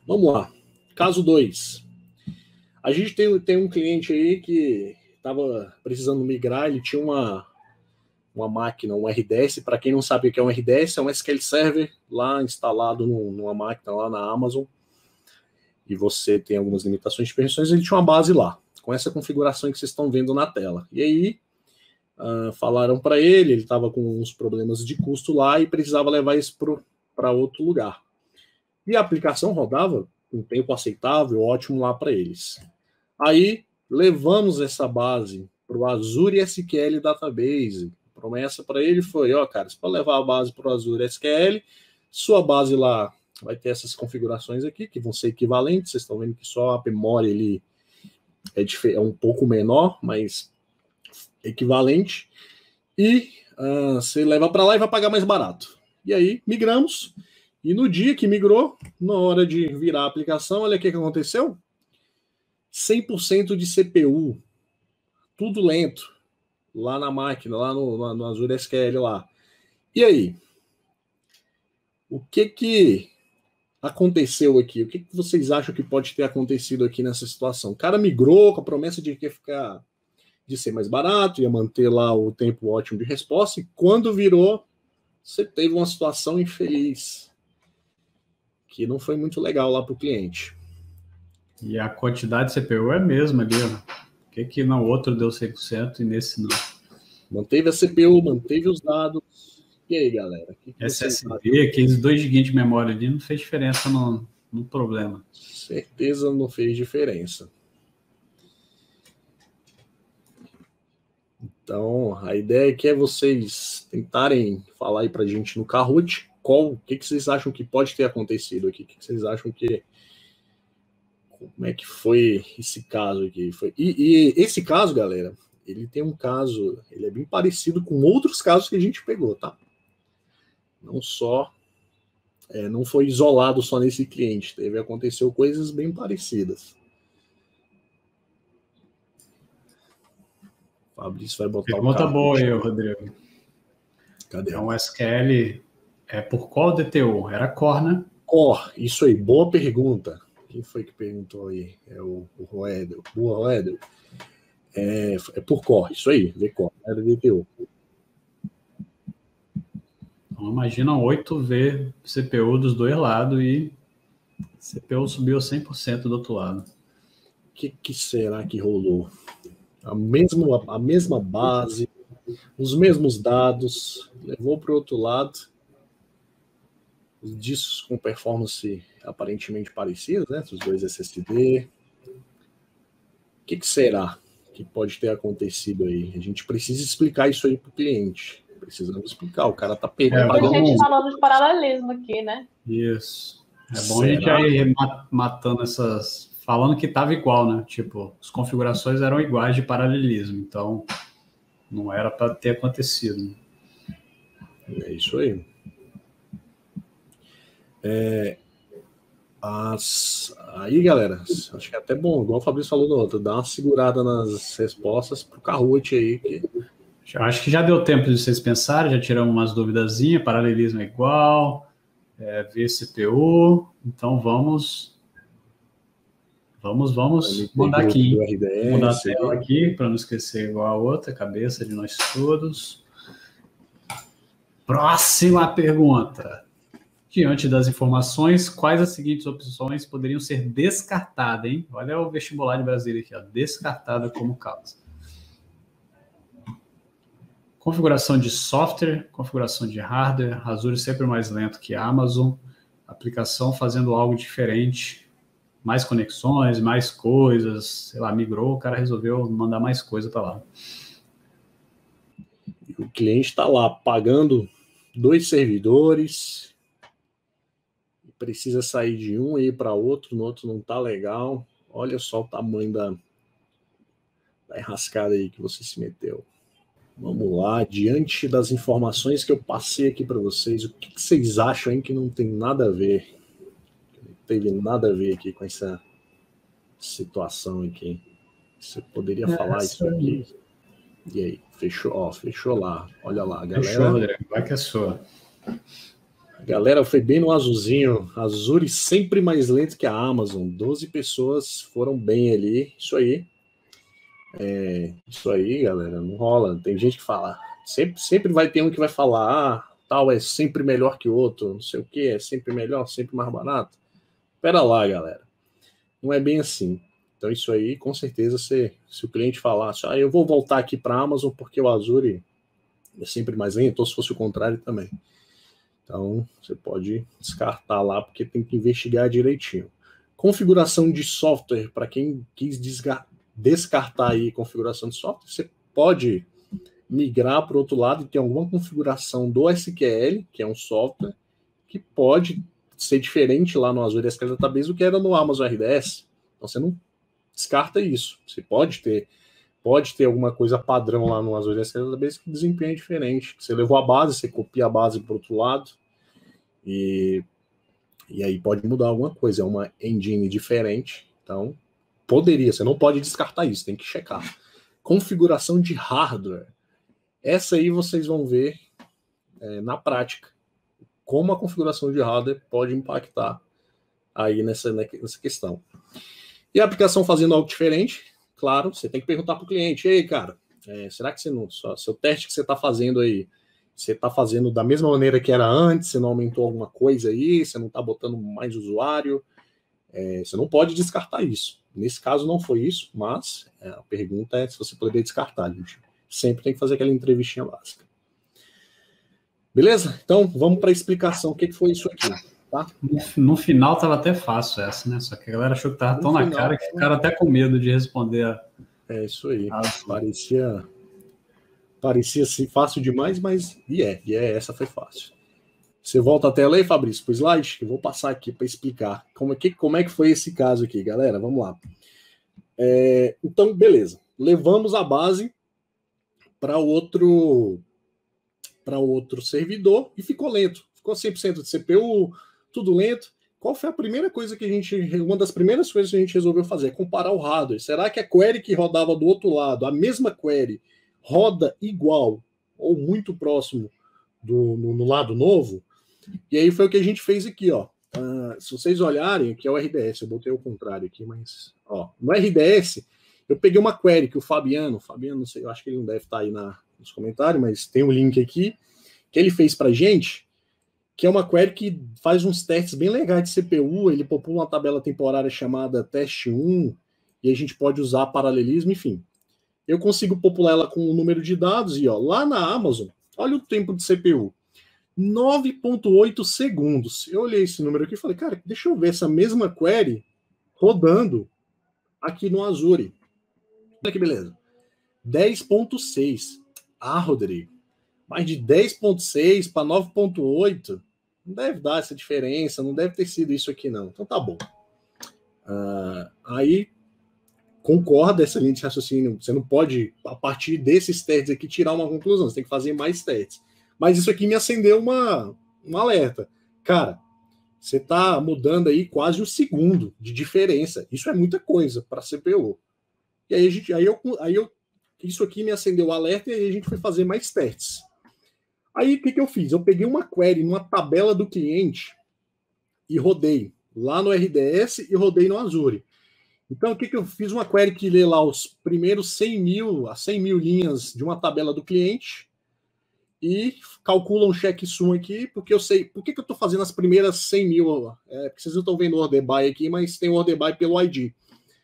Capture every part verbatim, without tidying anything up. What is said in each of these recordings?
Vamos lá. Caso dois. A gente tem, tem um cliente aí que estava precisando migrar, ele tinha uma, uma máquina, um R D S. Para quem não sabe o que é um R D S, é um S Q L Server lá instalado no, numa máquina lá na Amazon. E você tem algumas limitações de permissões, ele tinha uma base lá, com essa configuração que vocês estão vendo na tela. E aí, uh, falaram para ele, ele estava com uns problemas de custo lá e precisava levar isso para outro lugar. E a aplicação rodava com um tempo aceitável, ótimo lá para eles. Aí, levamos essa base para o Azure S Q L Database. A promessa para ele foi, ó, cara, você pode levar a base para o Azure S Q L, sua base lá vai ter essas configurações aqui, que vão ser equivalentes. Vocês estão vendo que só a memória ele é, é um pouco menor, mas equivalente. E uh, você leva para lá e vai pagar mais barato. E aí, migramos. E no dia que migrou, na hora de virar a aplicação, olha o que aconteceu. cem por cento de C P U. Tudo lento. Lá na máquina, lá no, no Azure S Q L lá. E aí? O que que aconteceu aqui? O que, que vocês acham que pode ter acontecido aqui nessa situação? O cara migrou com a promessa de que ia ficar, de ser mais barato, ia manter lá o tempo ótimo de resposta, e quando virou, você teve uma situação infeliz, que não foi muito legal lá para o cliente. E a quantidade de C P U é a mesma ali, ó. Por que que no outro deu cem por cento e nesse não? Manteve a C P U, manteve os dados. E aí, galera? Que que S S D, aqueles dois gigas de memória ali, não fez diferença no, no problema. Certeza não fez diferença. Então, a ideia aqui é vocês tentarem falar aí pra gente no Kahoot qual, o que, que vocês acham que pode ter acontecido aqui, o que, que vocês acham que, como é que foi esse caso aqui. Foi, e, e esse caso, galera, ele tem um caso, ele é bem parecido com outros casos que a gente pegou, tá? Não só, é, não foi isolado só nesse cliente, teve, aconteceu coisas bem parecidas. Fabrício vai botar Pergunta o carro. Boa aí, Rodrigo. Cadê? Então, o S Q L é por qual D T O? Era Core, né? Core, isso aí, boa pergunta. Quem foi que perguntou aí? É o, o Roedel. Boa, Roedel. É, é por Core, isso aí, V Core, era D T O. Então, imagina oito V C P U dos dois lados e C P U subiu cem por cento do outro lado. O que, que será que rolou? A mesma, a mesma base, os mesmos dados, levou para o outro lado, os discos com performance aparentemente parecidas, né? Os dois S S D. O que, que será que pode ter acontecido aí? A gente precisa explicar isso aí para o cliente. Precisamos explicar, o cara tá pegando. É, tem gente falando de paralelismo aqui, né? Isso. É bom Será? a gente ir matando essas... Falando que estava igual, né? Tipo, as configurações eram iguais de paralelismo, então não era para ter acontecido. É isso aí. É, as, aí, galera, acho que é até bom, igual o Fabrício falou no outro, dá uma segurada nas respostas pro Kahoot aí. Que... Acho que já deu tempo de vocês pensarem, já tiramos umas duvidazinhas, paralelismo é igual, é, V C P U, então vamos... Vamos, vamos mandar aqui. Vou mudar a tela aqui para não esquecer igual a outra, cabeça de nós todos. Próxima pergunta. Diante das informações, quais as seguintes opções poderiam ser descartadas, hein? Olha o vestibular de Brasília aqui, ó. Descartada como causa. Configuração de software, configuração de hardware, Azure sempre mais lento que a Amazon, aplicação fazendo algo diferente, mais conexões, mais coisas, sei lá, migrou, o cara resolveu mandar mais coisa para lá. O cliente está lá pagando dois servidores, precisa sair de um e ir para outro, no outro não está legal. Olha só o tamanho da, da enrascada aí que você se meteu. Vamos lá, diante das informações que eu passei aqui para vocês, o que, que vocês acham aí que não tem nada a ver? Teve nada a ver aqui com essa situação aqui. Você poderia é, falar isso aqui? E aí, fechou, ó, fechou lá. Olha lá, galera. Fechou, Rodrigo, vai que é sua. A galera foi bem no azulzinho. Azure sempre mais lento que a Amazon. doze pessoas foram bem ali. Isso aí. É, isso aí, galera. Não rola. Tem gente que fala. Sempre, sempre vai ter um que vai falar. Ah, tal é sempre melhor que o outro. Não sei o que. É sempre melhor, sempre mais barato. Pera lá, galera. Não é bem assim. Então, isso aí, com certeza, se, se o cliente falasse, ah, eu vou voltar aqui para a Amazon porque o Azure é sempre mais lento, ou se fosse o contrário também. Então, você pode descartar lá, porque tem que investigar direitinho. Configuração de software, para quem quis descartar aí configuração de software, você pode migrar para o outro lado e tem alguma configuração do S Q L, que é um software, que pode ser diferente lá no Azure S Q L Database do que era no Amazon R D S. Então, você não descarta isso. Você pode ter, pode ter alguma coisa padrão lá no Azure S Q L Database que desempenha diferente. Você levou a base, você copia a base para o outro lado e, e aí pode mudar alguma coisa. É uma engine diferente. Então, poderia. Você não pode descartar isso, tem que checar. Configuração de hardware. Essa aí vocês vão ver é, na prática como a configuração de hardware pode impactar aí nessa, nessa questão. E a aplicação fazendo algo diferente, claro, você tem que perguntar para o cliente, ei, cara, é, será que você não, só, seu teste que você está fazendo aí, você está fazendo da mesma maneira que era antes, você não aumentou alguma coisa aí, você não está botando mais usuário, é, você não pode descartar isso. Nesse caso não foi isso, mas é, a pergunta é se você poderia descartar, gente. Sempre tem que fazer aquela entrevistinha básica. Beleza? Então, vamos para a explicação. O que foi isso aqui? Tá? No, no final estava até fácil essa, né? Só que a galera achou que estava tão no na final, cara que ficaram até com medo de responder. A... É isso aí. Ah, parecia parecia assim, fácil demais, mas e é, e é, essa foi fácil. Você volta a tela aí, Fabrício, para o slide, que eu vou passar aqui para explicar como é, que, como é que foi esse caso aqui, galera. Vamos lá. É, então, beleza. Levamos a base para outro para outro servidor e ficou lento. Ficou cem por cento de C P U, tudo lento. Qual foi a primeira coisa que a gente, uma das primeiras coisas que a gente resolveu fazer? Comparar o hardware. Será que a query que rodava do outro lado, a mesma query, roda igual ou muito próximo do, no, no lado novo? E aí foi o que a gente fez aqui, ó. Uh, se vocês olharem, aqui é o R D S, eu botei o contrário aqui, mas ó, no R D S eu peguei uma query que o Fabiano, Fabiano, não sei, eu acho que ele não deve estar aí na, nos comentários, mas tem um link aqui que ele fez pra gente, que é uma query que faz uns testes bem legais de C P U, ele popula uma tabela temporária chamada teste um, e a gente pode usar paralelismo, enfim. Eu consigo popular ela com o número de dados, e ó, lá na Amazon, olha o tempo de C P U, nove vírgula oito segundos. Eu olhei esse número aqui e falei, cara, deixa eu ver essa mesma query rodando aqui no Azure. Olha que beleza. dez vírgula seis. Ah, Rodrigo, mais de dez vírgula seis para nove vírgula oito, não deve dar essa diferença, não deve ter sido isso aqui não. Então tá bom. Uh, aí, concorda essa linha de raciocínio, você não pode, a partir desses testes aqui, tirar uma conclusão, você tem que fazer mais testes. Mas isso aqui me acendeu uma, um alerta. Cara, você está mudando aí quase um segundo de diferença. Isso é muita coisa para C P U. E aí, a gente, aí, eu, aí eu, isso aqui me acendeu o alerta e aí a gente foi fazer mais testes. Aí o que, que eu fiz? Eu peguei uma query numa tabela do cliente e rodei lá no R D S e rodei no Azure. Então o que, que eu fiz? Uma query que lê lá os primeiros cem mil, as cem mil linhas de uma tabela do cliente e calcula um checksum aqui, porque eu sei... Por que, que eu estou fazendo as primeiras cem mil? É, porque vocês não estão vendo o order by aqui, mas tem o order by pelo I D.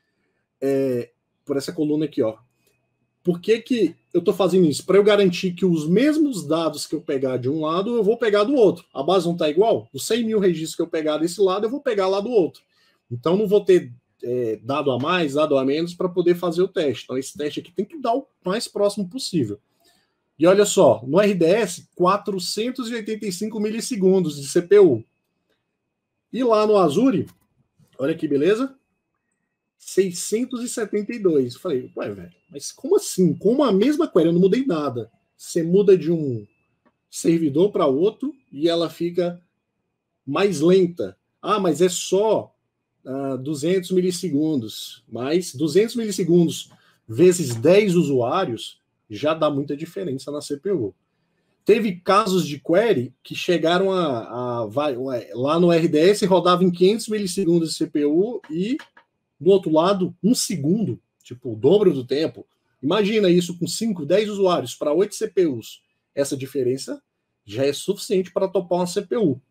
É, por essa coluna aqui, ó. Por que, que eu estou fazendo isso? Para eu garantir que os mesmos dados que eu pegar de um lado, eu vou pegar do outro. A base não está igual? Os cem mil registros que eu pegar desse lado, eu vou pegar lá do outro. Então, não vou ter é, dado a mais, dado a menos, para poder fazer o teste. Então, esse teste aqui tem que dar o mais próximo possível. E olha só, no R D S, quatrocentos e oitenta e cinco milissegundos de C P U. E lá no Azure, olha que beleza, seiscentos e setenta e dois. Falei, ué, velho, mas como assim? Com a mesma query, eu não mudei nada. Você muda de um servidor para outro e ela fica mais lenta. Ah, mas é só uh, duzentos milissegundos. Mas duzentos milissegundos vezes dez usuários já dá muita diferença na C P U. teve casos de query que chegaram a, a vai, lá no R D S rodava em quinhentos milissegundos de C P U e do outro lado um segundo, tipo o dobro do tempo. Imagina isso com cinco, dez usuários para oito C P Us. Essa diferença já é suficiente para topar uma C P U.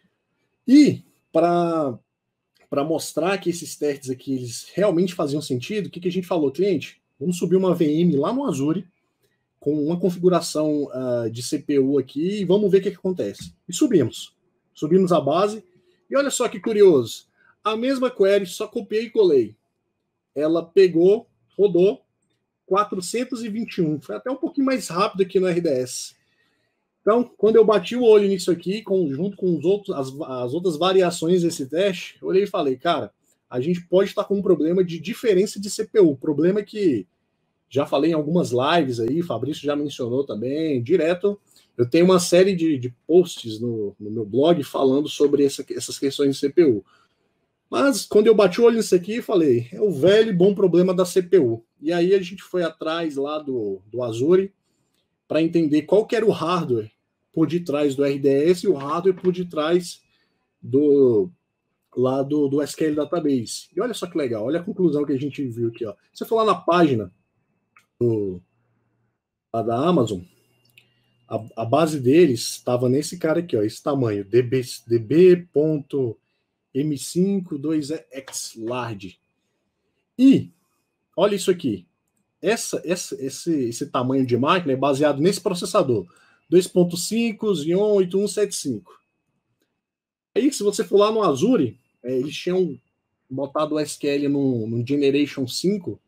E para para mostrar que esses testes aqui eles realmente faziam sentido, o que, que a gente falou, cliente? Vamos subir uma V M lá no Azure com uma configuração uh, de C P U aqui e vamos ver o que, que acontece. E subimos. Subimos a base. E olha só que curioso. A mesma query, só copiei e colei. Ela pegou, rodou quatrocentos e vinte e um. Foi até um pouquinho mais rápido aqui no R D S. Então, quando eu bati o olho nisso aqui, com, junto com os outros, as, as outras variações desse teste, eu olhei e falei, cara, a gente pode estar com um problema de diferença de C P U. Problema que já falei em algumas lives aí, o Fabrício já mencionou também, direto. Eu tenho uma série de, de posts no, no meu blog falando sobre essa, essas questões de C P U. Mas, quando eu bati o olho nisso aqui, falei, é o velho e bom problema da C P U. E aí a gente foi atrás lá do, do Azure para entender qual que era o hardware por detrás do R D S e o hardware por detrás do, lá do, do S Q L Database. E olha só que legal, olha a conclusão que a gente viu aqui. Ó. Se você for lá na página do, lá da Amazon, a, a base deles estava nesse cara aqui, ó, esse tamanho, D B ponto M cinco dois X large. E olha isso aqui. Essa, essa, esse, esse tamanho de máquina é baseado nesse processador. dois ponto cinco Xeon oito um sete cinco. Aí, se você for lá no Azure, é, eles tinham botado o S Q L no, no Generation cinco.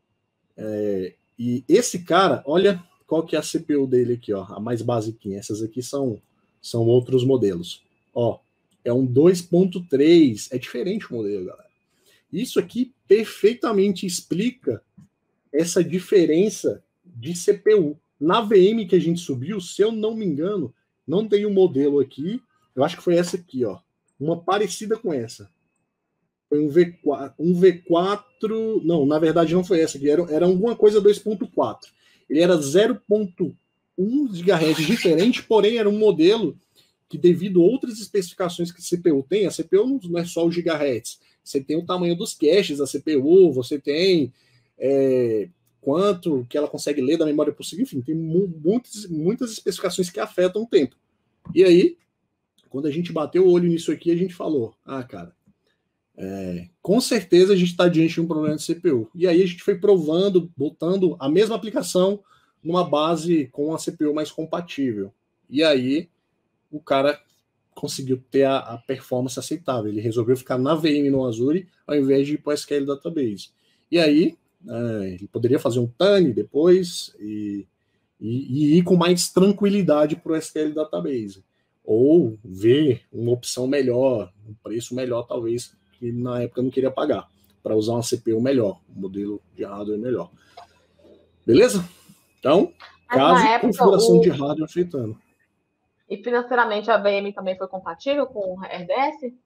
É, e esse cara, olha qual que é a C P U dele aqui, ó, a mais basiquinha. Essas aqui são, são outros modelos. Ó, é um dois ponto três. É diferente o modelo, galera. Isso aqui perfeitamente explica essa diferença de C P U. Na V M que a gente subiu, se eu não me engano, não tem um modelo aqui, eu acho que foi essa aqui, ó, uma parecida com essa. Foi um V quatro, um V quatro, não, na verdade não foi essa aqui, era, era alguma coisa dois ponto quatro. Ele era zero ponto um gigahertz diferente, porém era um modelo que, devido a outras especificações que a C P U tem, a C P U não é só o gigahertz, você tem o tamanho dos caches da C P U, você tem É, quanto que ela consegue ler da memória possível, enfim, tem muitas, muitas especificações que afetam o tempo. E aí, quando a gente bateu o olho nisso aqui, a gente falou, ah, cara, é, com certeza a gente está diante de um problema de C P U. E aí a gente foi provando, botando a mesma aplicação numa base com a C P U mais compatível. E aí o cara conseguiu ter a, a performance aceitável. Ele resolveu ficar na V M no Azure ao invés de ir para o S Q L Database. E aí É, ele poderia fazer um T A N depois e, e, e ir com mais tranquilidade para o S Q L Database. Ou ver uma opção melhor, um preço melhor, talvez, que na época eu não queria pagar, para usar uma C P U melhor, um modelo de hardware melhor. Beleza? Então, caso época, configuração o... de hardware afetando. E financeiramente a V M também foi compatível com o R D S?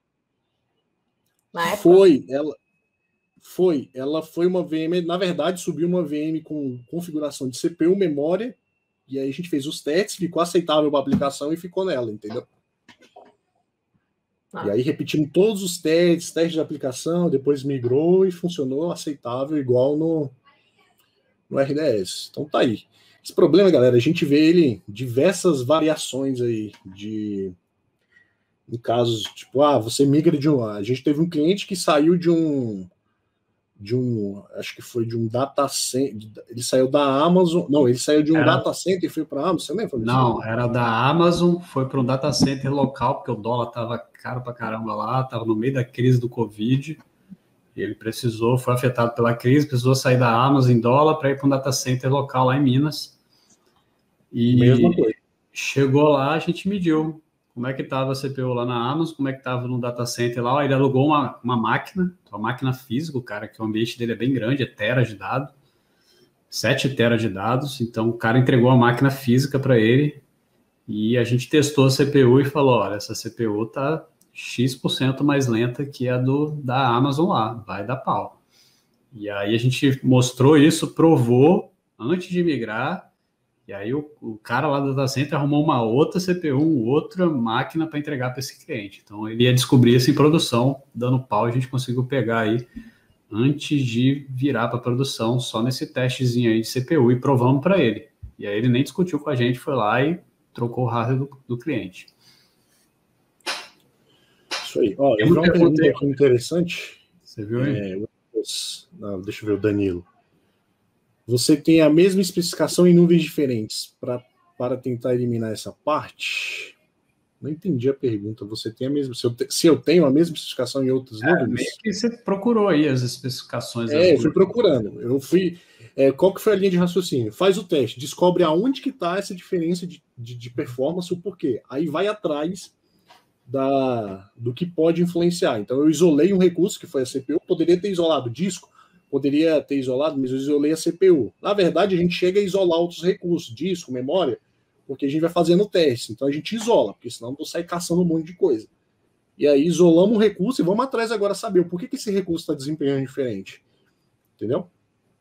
Na época? Foi, ela... Foi, ela foi uma V M, na verdade, subiu uma V M com configuração de C P U, memória, e aí a gente fez os testes, ficou aceitável para a aplicação e ficou nela, entendeu? Ah. E aí repetimos todos os testes, testes de aplicação, depois migrou e funcionou aceitável, igual no, no R D S. Então tá aí. Esse problema, galera, a gente vê ele em diversas variações aí de... Em casos, tipo, ah, você migra de um... A gente teve um cliente que saiu de um... de um, acho que foi de um data center, ele saiu da Amazon, não, ele saiu de um era, data center e foi para a Amazon, você lembra? Não, era da Amazon, foi para um data center local, porque o dólar estava caro para caramba lá, estava no meio da crise do Covid, e ele precisou, foi afetado pela crise, precisou sair da Amazon em dólar para ir para um data center local lá em Minas, e Mesma coisa. Chegou lá, a gente mediu como é que estava a C P U lá na Amazon, como é que estava no data center lá, ele alugou uma, uma máquina, uma máquina física, cara, que o ambiente dele é bem grande, é tera de dados, sete tera de dados, então o cara entregou a máquina física para ele e a gente testou a C P U e falou, olha, essa C P U tá X% mais lenta que a do, da Amazon lá, vai dar pau. E aí a gente mostrou isso, provou antes de migrar E aí o, o cara lá do data center arrumou uma outra C P U, uma outra máquina para entregar para esse cliente. Então ele ia descobrir isso em produção, dando pau, a gente conseguiu pegar aí antes de virar para produção, só nesse testezinho aí de C P U e provamos para ele. E aí ele nem discutiu com a gente, foi lá e trocou o hardware do, do cliente. Isso aí. Ó, eu vi uma pergunta aqui interessante. Você viu aí? É, não, deixa eu ver o Danilo. Você tem a mesma especificação em nuvens diferentes pra, para tentar eliminar essa parte? Não entendi a pergunta. Você tem a mesma. Se eu, te, se eu tenho a mesma especificação em outras é, nuvens? Meio que você procurou aí as especificações. É, eu fui procurando. Eu fui. É, qual que foi a linha de raciocínio? Faz o teste, descobre aonde que está essa diferença de, de, de performance, o porquê. Aí vai atrás da, do que pode influenciar. Então eu isolei um recurso, que foi a C P U, poderia ter isolado o disco, poderia ter isolado, mas eu isolei a C P U. Na verdade, a gente chega a isolar outros recursos, disco, memória, porque a gente vai fazendo o teste. Então a gente isola, porque senão eu vou sair caçando um monte de coisa. E aí isolamos um recurso e vamos atrás agora saber o porquê que esse recurso está desempenhando diferente. Entendeu?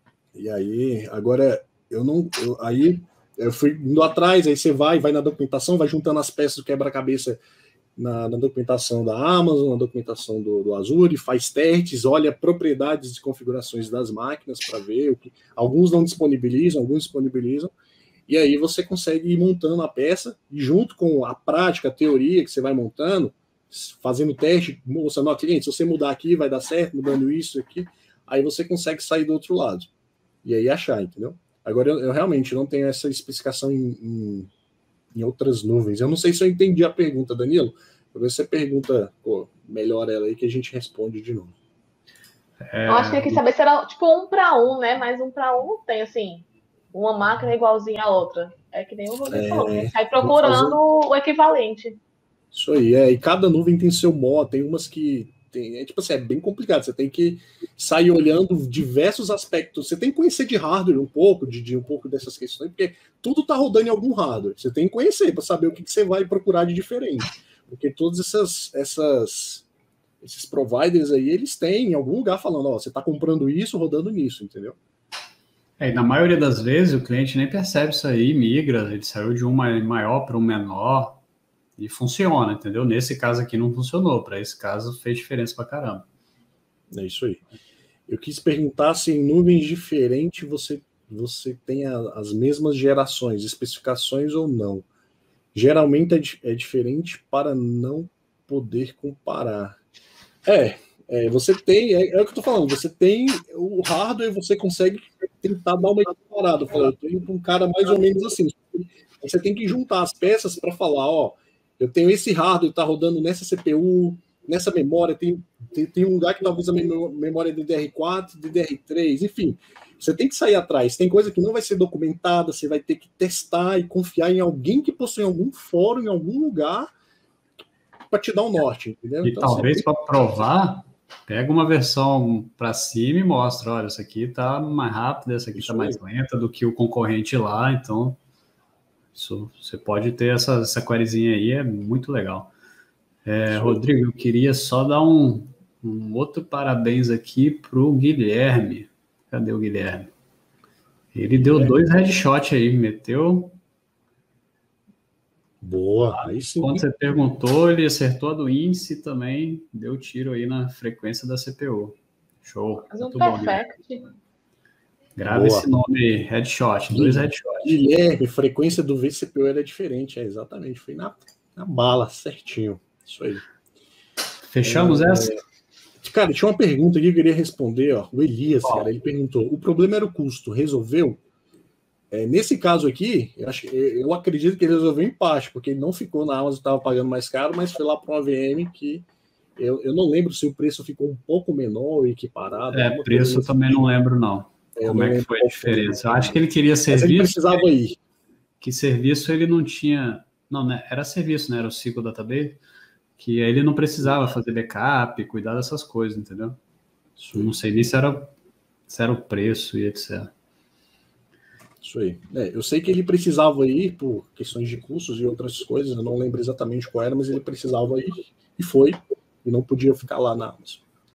E aí, agora, eu não... Eu, aí eu fui indo atrás, aí você vai, vai na documentação, vai juntando as peças do quebra-cabeça na, na documentação da Amazon, na documentação do, do Azure, faz testes, olha propriedades de configurações das máquinas para ver o que... Alguns não disponibilizam, alguns disponibilizam, e aí você consegue ir montando a peça, e junto com a prática, a teoria que você vai montando, fazendo teste, mostrando ao cliente, se você mudar aqui, vai dar certo, mudando isso aqui, aí você consegue sair do outro lado. E aí achar, entendeu? Agora, eu, eu realmente não tenho essa especificação em, em, em outras nuvens. Eu não sei se eu entendi a pergunta, Danilo. Talvez você pergunta pô, melhor ela aí que a gente responde de novo. É... Eu acho que eu quis saber se era tipo um para um, né? Mas um para um não tem, assim, uma máquina igualzinha à outra. É que nem o Rodrigo é... falou, a gente sai procurando fazer... o equivalente. Isso aí, é. E cada nuvem tem seu modo, tem umas que... Tem, é, tipo assim, é bem complicado, você tem que sair olhando diversos aspectos, você tem que conhecer de hardware um pouco, de, de um pouco dessas questões, porque tudo está rodando em algum hardware, você tem que conhecer para saber o que, que você vai procurar de diferente, porque todos essas, essas, esses providers aí, eles têm em algum lugar falando, ó, você está comprando isso, rodando nisso, entendeu? É, e na maioria das vezes o cliente nem percebe isso aí, migra, ele saiu de um maior para um menor, e funciona, entendeu? Nesse caso aqui não funcionou, para esse caso fez diferença pra caramba. É isso aí. Eu quis perguntar se em nuvens diferentes você, você tem a, as mesmas gerações, especificações ou não. Geralmente é, é diferente para não poder comparar. É, é você tem, é, é o que eu tô falando, você tem o hardware, você consegue tentar dar uma comparada. Eu falei, eu tô indo para um cara mais ou menos assim. Você tem que juntar as peças para falar, ó, eu tenho esse hardware que está rodando nessa C P U, nessa memória, tem, tem, tem um lugar que talvez a memória é D D R quatro, D D R três, enfim. Você tem que sair atrás. Tem coisa que não vai ser documentada, você vai ter que testar e confiar em alguém que possui algum fórum, em algum lugar, para te dar um norte, entendeu? E então, talvez tem... para provar, pega uma versão para cima e mostra, olha, essa aqui está mais rápida, essa aqui está mais lenta do que o concorrente lá, então... Isso, você pode ter essa, essa queryzinha aí, é muito legal. É, Rodrigo, eu queria só dar um, um outro parabéns aqui para o Guilherme. Cadê o Guilherme? Ele Guilherme. deu dois headshots aí, meteu... Boa, aí sim. Quando você perguntou, ele acertou a do índice também, deu tiro aí na frequência da C P U. Show. Mas um perfect. Grave esse nome, headshot, dois headshots. Guilherme, frequência do V C P U era diferente, é exatamente, foi na, na bala, certinho. Isso aí. Fechamos é, essa? Cara, tinha uma pergunta que eu queria responder, ó. O Elias, oh. cara, ele perguntou: o problema era o custo, resolveu? É, nesse caso aqui, eu, acho, eu acredito que ele resolveu em parte, porque ele não ficou na Amazon, estava pagando mais caro, mas foi lá para uma V M que eu, eu não lembro se o preço ficou um pouco menor ou equiparado. É, preço eu também não lembro, não. Como é que foi a diferença? Eu acho que ele queria serviço. Mas ele precisava que, ir. Que serviço ele não tinha. Não, né? Era serviço, né? Era o ciclo database. Que ele não precisava fazer backup, cuidar dessas coisas, entendeu? Isso. Não sei nem se era, se era o preço e etcétera. Isso aí. É, eu sei que ele precisava ir por questões de custos e outras coisas. Eu não lembro exatamente qual era, mas ele precisava ir e foi. E não podia ficar lá na Amazon.